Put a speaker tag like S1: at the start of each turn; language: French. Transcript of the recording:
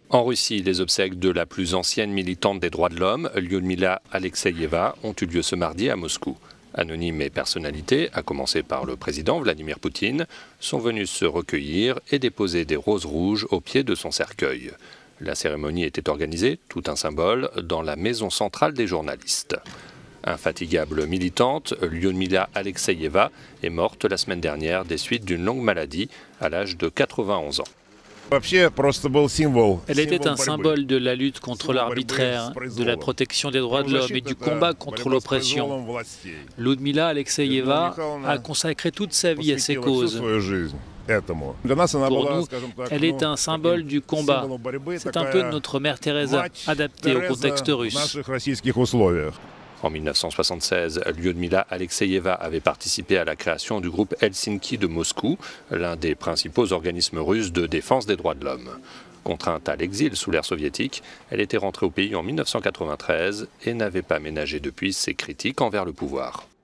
S1: En Russie, les obsèques de la plus ancienne militante des droits de l'homme, Lyudmila Alexeyeva, ont eu lieu ce mardi à Moscou. Anonymes et personnalités, à commencer par le président Vladimir Poutine, sont venus se recueillir et déposer des roses rouges au pied de son cercueil. La cérémonie était organisée, tout un symbole, dans la maison centrale des journalistes. Infatigable militante, Lyudmila Alexeyeva est morte la semaine dernière des suites d'une longue maladie à l'âge de 91 ans.
S2: Elle était un symbole de la lutte contre l'arbitraire, de la protection des droits de l'homme et du combat contre l'oppression. Lyudmila Alexeyeva a consacré toute sa vie à ces causes. Pour nous, elle est un symbole du combat. C'est un peu notre mère Teresa, adaptée au contexte russe.
S1: En 1976, Lyudmila Alexeyeva avait participé à la création du groupe Helsinki de Moscou, l'un des principaux organismes russes de défense des droits de l'homme. Contrainte à l'exil sous l'ère soviétique, elle était rentrée au pays en 1993 et n'avait pas ménagé depuis ses critiques envers le pouvoir.